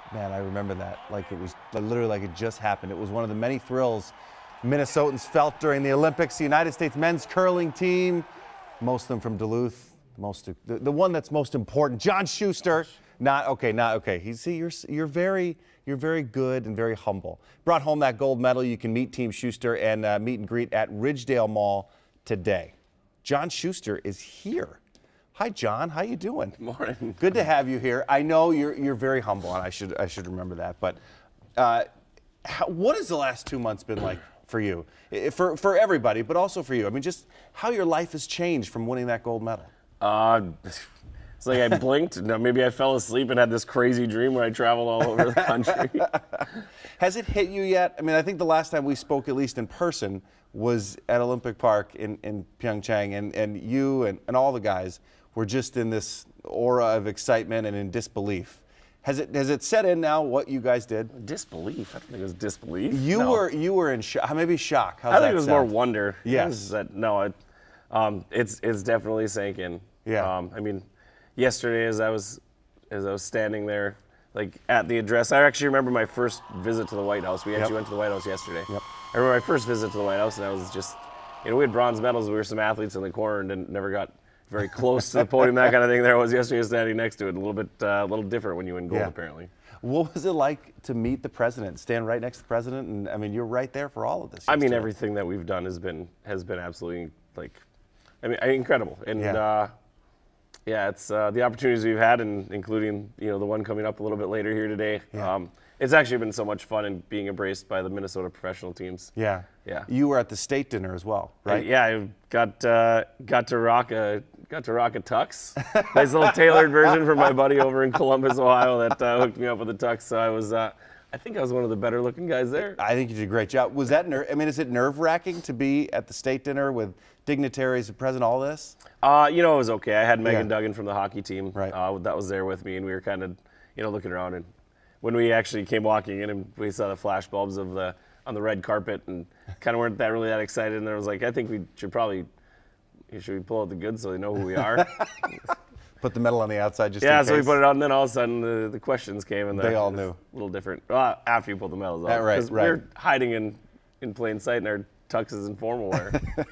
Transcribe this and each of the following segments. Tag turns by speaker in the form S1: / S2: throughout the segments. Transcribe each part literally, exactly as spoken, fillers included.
S1: Man, I remember that like it was literally like it just happened. It was one of the many thrills Minnesotans felt during the Olympics. The United States men's curling team, most of them from Duluth, most the, the one that's most important, John Shuster. Not okay, not okay. He's see, you're you're very you're very good and very humble. Brought home that gold medal. You can meet Team Shuster and uh, meet and greet at Ridgedale Mall today. John Shuster is here. Hi, John. How you doing?
S2: Morning.
S1: Good to have you here. I know you're you're very humble, and I should I should remember that. But uh, how, what has the last two months been like for you, for for everybody, but also for you? I mean, just how your life has changed from winning that gold medal.
S2: Uh, it's like I blinked. No, maybe I fell asleep and had this crazy dream where I traveled all over the country.
S1: Has it hit you yet? I mean, I think the last time we spoke, at least in person, was at Olympic Park in, in Pyeongchang, and, and you and, and all the guys were just in this aura of excitement and in disbelief. Has it has it set in now what you guys did?
S2: Disbelief? I don't think it was disbelief.
S1: You
S2: no.
S1: were you were in shock. Maybe shock. How's
S2: I think
S1: that
S2: it was
S1: sound?
S2: more wonder.
S1: Yes.
S2: That, no, it, um, it's it's definitely sank in.
S1: Yeah.
S2: Um, I mean, yesterday as I was as I was standing there, like at the address, I actually remember my first visit to the White House. We actually
S1: Yep.
S2: went to the White House yesterday.
S1: Yep.
S2: I remember my first visit to the White House, and I was just, you know, we had bronze medals. We were some athletes in the corner and didn't, never got very close to the podium, that kind of thing. There I was yesterday standing next to it. A little bit, uh, a little different when you win gold,
S1: Yeah.
S2: apparently.
S1: What was it like to meet the president, stand right next to the president? And I mean, you're right there for all of this.
S2: I mean,
S1: yesterday.
S2: everything that we've done has been has been absolutely like, I mean, incredible. And
S1: Yeah.
S2: uh, yeah, it's uh, the opportunities we've had, and including you know the one coming up a little bit later here today.
S1: Yeah.
S2: Um, it's actually been so much fun and being embraced by the Minnesota professional teams.
S1: Yeah.
S2: Yeah.
S1: You were at the state dinner as well, right?
S2: Uh, yeah, I got uh, got to rock a got to rock a tux. Nice little tailored version for my buddy over in Columbus, Ohio, that uh, hooked me up with a tux. So I was, uh, I think I was one of the better looking guys there.
S1: I think you did a great job. Was that ner- I mean, is it nerve wracking to be at the state dinner with dignitaries, the president, all this?
S2: Uh, you know, it was okay. I had Megan
S1: Yeah.
S2: Duggan from the hockey team.
S1: Right.
S2: Uh, that was there with me, and we were kind of, you know, looking around. And when we actually came walking in, and we saw the flash bulbs of the on the red carpet, and kind of weren't that really that excited. And I was like, I think we should probably, should we pull out the goods so they know who we are?
S1: Put the medal on the outside just
S2: Yeah,
S1: in
S2: so we
S1: case.
S2: put it on, and then all of a sudden the, the questions came, and the,
S1: They all
S2: it was
S1: knew.
S2: A little different. Well, after you pulled the medals
S1: Yeah,
S2: off.
S1: right,
S2: 'cause
S1: right.
S2: We were hiding in, in plain sight in our tuxes and formal wear.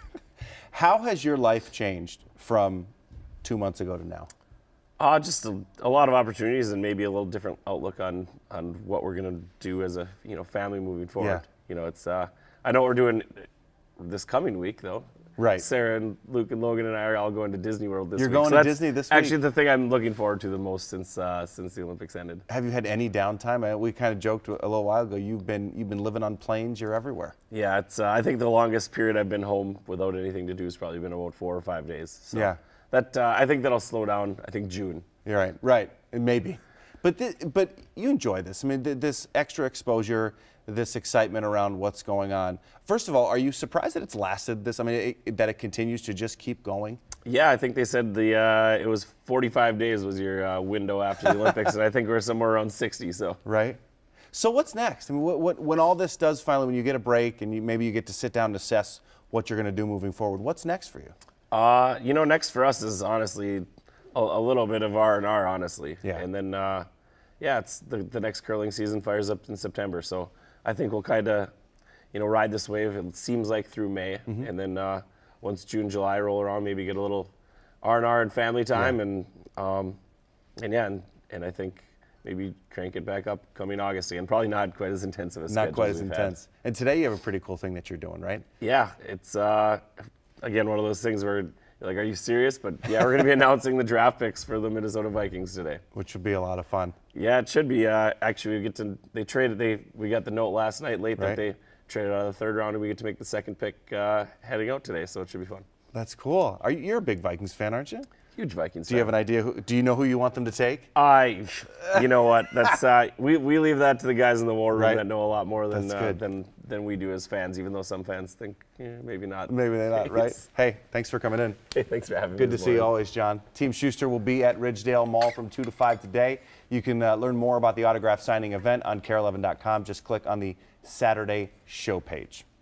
S1: How has your life changed from two months ago to now?
S2: Uh, just a, a lot of opportunities and maybe a little different outlook on, on what we're going to do as a you know family moving forward.
S1: Yeah.
S2: You know, it's uh, I know what we're doing this coming week though.
S1: Right.
S2: Sarah and Luke and Logan and I are all going to Disney World this
S1: You're
S2: week.
S1: going
S2: So
S1: to
S2: that's
S1: Disney this week?
S2: Actually, the thing I'm looking forward to the most since uh, since the Olympics ended.
S1: Have you had any downtime? I, we kind of joked a little while ago. You've been you've been living on planes. You're everywhere.
S2: Yeah, it's. Uh, I think the longest period I've been home without anything to do has probably been about four or five days. So
S1: Yeah.
S2: That uh, I think that'll slow down. I think June.
S1: You're right, right, and maybe. But th- but you enjoy this. I mean, th- this extra exposure, this excitement around what's going on. First of all, are you surprised that it's lasted this? I mean, it, it, that it continues to just keep going?
S2: Yeah, I think they said the uh, it was forty-five days was your uh, window after the Olympics, and I think we're somewhere around sixty. So
S1: Right. So what's next? I mean, what, what, when all this does finally, when you get a break and you, maybe you get to sit down and assess what you're going to do moving forward, what's next for you?
S2: Uh, you know, next for us is honestly a, a little bit of R and R, honestly.
S1: Yeah.
S2: And then, uh, yeah, it's the, the next curling season fires up in September. So I think we'll kind of, you know, ride this wave. It seems like through May,
S1: Mm-hmm.
S2: and then uh, once June, July roll around, maybe get a little R and R and family time,
S1: Yeah.
S2: and um, and yeah, and, and I think maybe crank it back up coming August again. Probably not quite as intensive a
S1: Not
S2: schedule
S1: quite as
S2: we've had.
S1: intense. And today you have a pretty cool thing that you're doing, right?
S2: Yeah, it's uh, again one of those things where you're like, are you serious? But yeah, we're going to be announcing the draft picks for the Minnesota Vikings today.
S1: Which would be a lot of fun.
S2: Yeah, it should be. Uh, actually, we get to they traded. They we got the note last night late
S1: Right.
S2: that they traded out of the third round, and we get to make the second pick uh, heading out today. So it should be fun.
S1: That's cool. Are you, you're a big Vikings fan, aren't you?
S2: Huge Vikings.
S1: Do you have an idea? Who, do you know who you want them to take?
S2: I, you know what? That's uh, we we leave that to the guys in the war room
S1: Right.
S2: that know a lot more than
S1: That's
S2: uh,
S1: good.
S2: than than we do as fans. Even though some fans think yeah, maybe not.
S1: Maybe they're not, right? Hey, thanks for coming in.
S2: Hey, thanks for having me.
S1: Good to
S2: this
S1: see you
S2: morning.
S1: always, John. Team Shuster will be at Ridgedale Mall from two to five today. You can uh, learn more about the autograph signing event on K A R E eleven dot com. Just click on the Saturday show page.